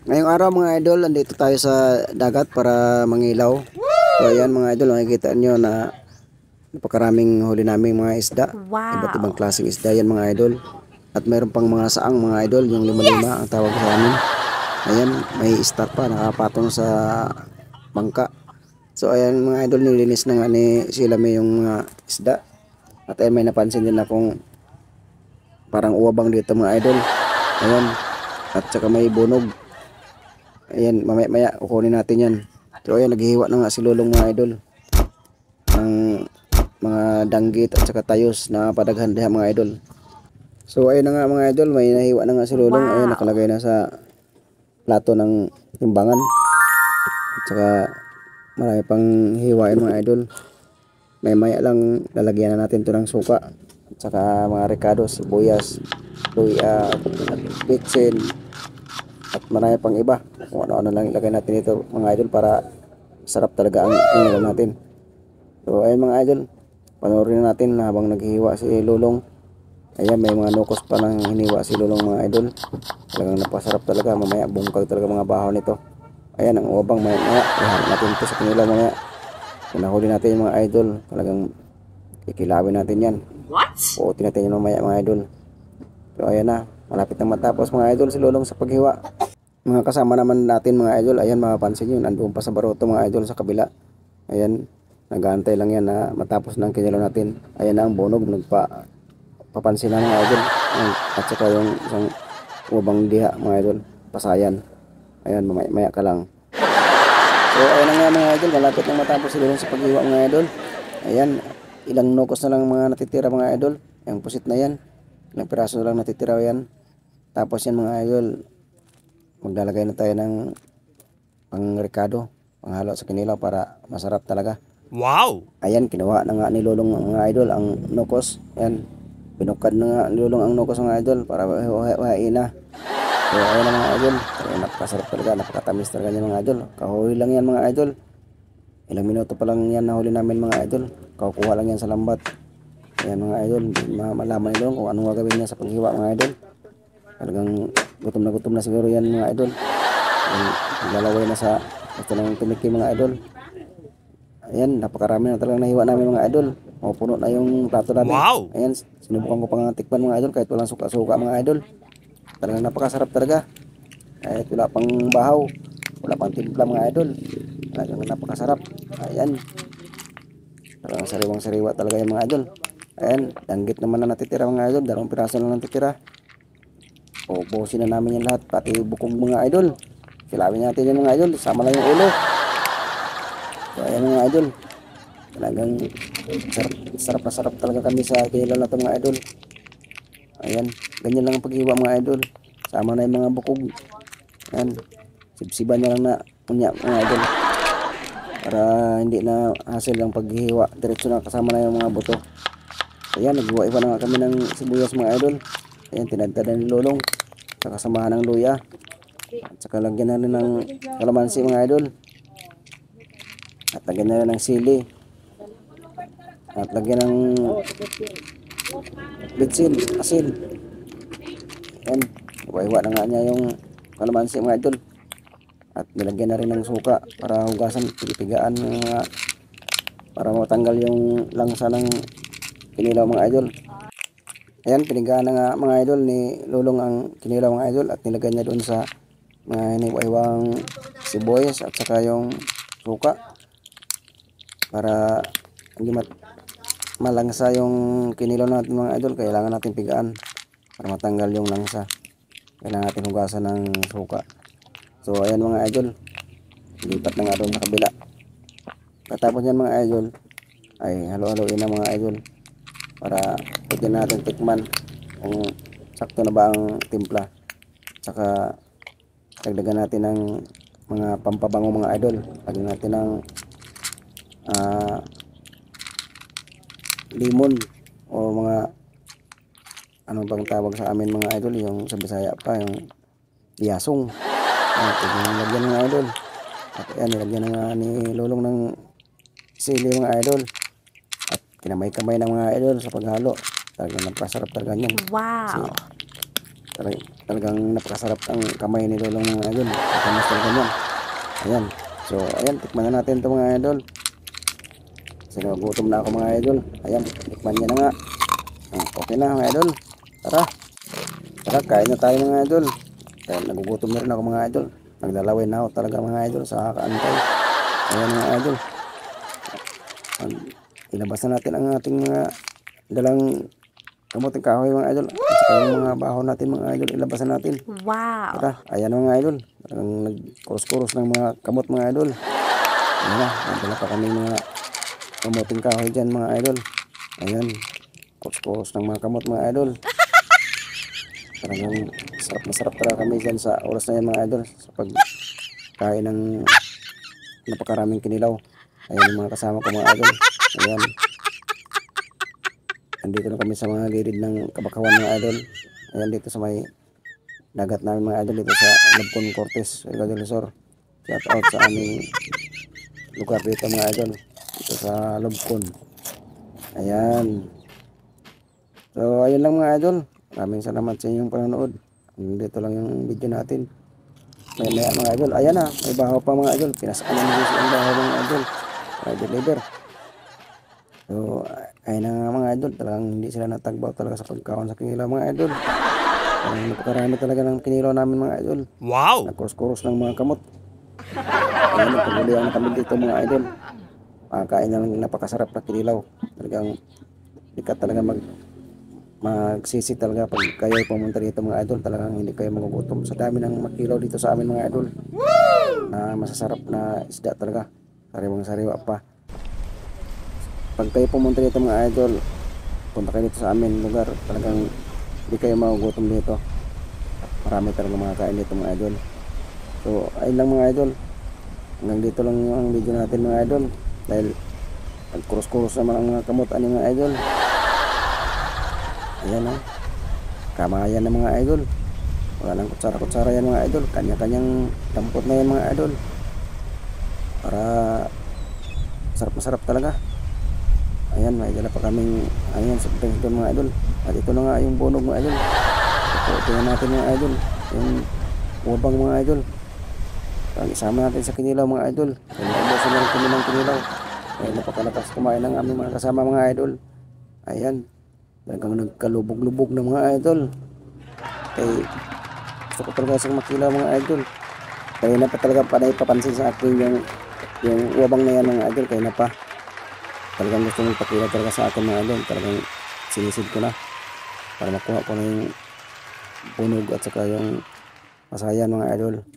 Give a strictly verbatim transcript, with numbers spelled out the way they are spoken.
Ngayong araw mga idol, andito tayo sa dagat para mangilaw. So ayan mga idol, makikita nyo na napakaraming huli namin mga isda. Iba't ibang Wow. klaseng isda yan mga idol. At mayroon pang mga saang mga idol, yung lima-lima ang tawag sa amin. Ayan, may star pa, nakapatong sa bangka. So ayan mga idol, nilinis na nga ni sila may yung mga isda. At ayan, may napansin din akong parang uwabang dito mga idol. Ayan, at saka may bunog. Ayan, mamaya maya kukunin natin yan. So ayan, naghihiwa na nga si Lulong mga idol ng mga danggit at saka tayos na padaghan diha mga idol. So ayun na nga mga idol, may nahiwa na nga si Lulong. Ayan, Wow. nakalagay na sa plato ng timbangan. At saka marami pang hiwain mga idol. May maya lang lalagyan na natin to ng suka at saka mga ricado, sibuyas, luya, at bitsin at marami pang iba. Kung ano-ano lang ilagay natin dito mga idol para sarap talaga ang inilaw natin. So ayun mga idol, panoorin na natin habang naghihiwa si Lulong. Ayan, may mga nukos pa nang hiniwa si Lulong mga idol. Talagang napasarap talaga, mamaya bungkag talaga mga bahaw nito. Ayan ang uwabang, maya maya ihanap natin ito sa kanilaw mamaya. Kung nahuli natin yung mga idol, talagang kikilawin natin yan. What? Puutin natin yun mamaya mga idol. So ayan na, malapit na matapos mga idol si Lulong sa paghiwa. Mga kasama naman natin mga idol, ayan mapapansin nyo, nandun pa sa baroto mga idol sa kabila. Ayan, nag-aantay lang yan na matapos ng kinilaw natin. Ayan na ang bunog, nagpa papansin na mga idol. Ayan, at saka yung isang ubang diha mga idol, pasayan. Ayan, mamaya maya ka lang. So ayan na nga mga idol, malapit na matapos si Lulong sa paghiwa mga idol. Ayan, ilang nukos na lang mga natitira mga idol. Yung pusit na yan, ilang piraso na lang natitira yan. Tapos yan mga idol, maglalagay na tayo ng pang ricado, panghalo sa kinilaw para masarap talaga. Wow. Ayan, kinuha na nga ni Lulong ang mga idol ang nukos. Ayan, binukad na nga ni Lulong ang nukos mga idol para wahain na. So ayan na mga idol, ayan, napakasarap talaga, napakatamis talaga yan mga idol. Kahuli lang yan mga idol, ilang minuto pa lang yan nahuli namin mga idol. Kakuha lang yan sa lambat. Ayan mga idol, malaman nyo kung anong gagawin niya sa paghiwa mga idol. Talagang gutom na gutom na siguro yan mga idol. Lalaway na sa gusto ng tumiki mga idol. Ayan, napakarami na talagang nahiwa namin mga idol. Mapupuno na yung plato namin. Wow. Ayan, sinubukan ko pang tikman mga idol kahit walang suka-suka mga idol. Talagang napakasarap talaga. Kahit wala pang bahaw, wala pang timpla mga idol. Talagang napakasarap. Ayan, talagang sariwang-sariwa talaga yung mga idol. Ayan, danggit naman na natitira mga idol. Dalawang piraso na natitira. Ubusin na namin yan lahat, pati bukong mga idol. Kilawin natin yan mga idol, sama lang yung ulo. So ayan mga idol, talagang sarap, sarap na sarap talaga kami sa kinilaw na ito mga idol. Ayan, ganyan lang ang paghiwa mga idol. Sama na yung mga bukog. Ayan, sibsiban na lang na unya mga idol. Para hindi na hassle ang paghiwa, diretso na kasama na yung mga buto. Ayan, naghiwa-iwa na nga kami ng sibuyas mga idol. Ayan, tinadtada ni Lulong sa kasamahan ng luya. At saka lagyan na rin ng kalamansi mga idol. At lagyan na rin ng sili. At lagyan ng bitsin, asin. Ayan, iwa-iwa na nga niya yung kalamansi mga idol. At nilagyan na rin ng suka para hugasan, pipigaan ng mga para matanggal yung langsa ng kinilaw mga idol. Ayan, pinigaan na nga mga idol ni Lulong ang kinilaw mga idol at nilagay niya doon sa mga hiniwa-iwang sibuyas at saka yung suka para hindi mat malangsa yung kinilaw natin mga idol. Kailangan natin pigaan para matanggal yung langsa. Kailangan natin hugasan ng suka. So ayan mga idol, lipat na nga doon sa kabila. Katapos yan mga idol ay halo-haloin na mga idol para pwede natin tikman kung sakto na ba ang timpla. Saka dagdagan natin ng mga pampabango mga idol. Lagyan natin ng uh, limon o mga ano bang tawag sa amin mga idol, yung sa Bisaya pa yung liyasong. At yung lagyan mga idol. At ayan, nilagyan na nga ni Lulong ng sili mga idol. At kinamay-kamay ng mga idol sa paghalo. Talagang napasarap talaga yan. Wow. Kasi Talagang, talagang napakasarap ang kamay ni Lolong mga idol. Matamis talaga yan. Ayan. So, ayan, tikman na natin ito mga idol. Kasi nagutom na ako mga idol. Ayan, tikman niya na nga. Ah, okay na mga idol. Tara. Tara, kain na tayo mga idol. Dahil nagugutom na rin ako mga idol. Naglalaway na ako talaga mga idol sa kaantay. Ayan mga idol. Ilabas na natin ang ating mga dalang kamuting kahoy mga idol. At saka yung mga baho natin mga idol, ilabas na natin. Wow! Tara, ayan mga idol. Ang nagkuros-kuros ng mga kamot mga idol. Ayan na, nagdala pa kami mga kamuting kahoy dyan mga idol. Ayan, kuros-kuros ng mga kamot mga idol. Talagang sarap na sarap talaga kami dyan sa oras na yan mga idol. Sa pagkain ng napakaraming kinilaw. Ayan yung mga kasama ko mga idol. Ayan. Andito na kami sa mga gilid ng Kabakawan mga idol. Ayan dito sa may dagat namin mga idol dito sa Labcon Cortes, Surigao del Sur. Shout out sa aming lugar dito mga idol. Dito sa Labcon. Ayan. So ayun lang mga idol. Maraming salamat sa inyong panonood. Dito lang yung video natin. May maya mga idol. Ayan na. May bahaw pa mga idol. Pinasaan na nyo ang bahaw mga idol. Idol leader. So ayun na nga mga idol. Talagang hindi sila natagbaw talaga sa pagkaon sa kinilaw mga idol. Talagang napakarami talaga ng kinilaw namin mga idol. Wow! Nagkuros-kuros ng mga kamot. Ayan. Nagpagulihan na kami dito mga idol. Makakain na lang napakasarap na kinilaw. Talagang ikat talaga mag magsisi talaga pag kayo pumunta dito mga idol. Talagang hindi kayo magugutom sa dami ng makilaw dito sa amin mga idol. Na masasarap na isda talaga, sariwang sariwa pa. Pag kayo pumunta dito mga idol, punta kayo dito sa amin lugar, talagang hindi kayo magugutom dito. Marami talaga mga kain dito mga idol. So ayun lang mga idol, hanggang dito lang ang video natin mga idol. Dahil nagkuros-kuros naman ang mga kamot ani mga idol. Ayan o, kamayan na mga idol. Wala nang kutsara-kutsara yan mga idol. Kanya-kanyang dampot na yan mga idol. Para sarap na sarap talaga. Ayan, may dala pa kaming ayan, sa ito mga idol. At ito na nga yung bunog mga idol. Ito, tingnan natin mga idol. Yung ubang mga idol. Parang isama natin sa kinilaw mga idol. Kaya naubusan na rin kami ng kinilaw. Ayan, napakalakas kumain ng aming mga kasama mga idol. Ayan. Talagang nagkalubog-lubog ng mga idol. Kaya gusto ko talaga siyang makilaw mga idol. Kaya na pa talaga panay papansin sa akin yung yung uwabang na yan mga idol. Kaya na pa talagang gusto mong pakilaw talaga sa akin mga idol. Talagang sinisid ko na para makuha ko na yung bunog at saka yung pasayan mga idol.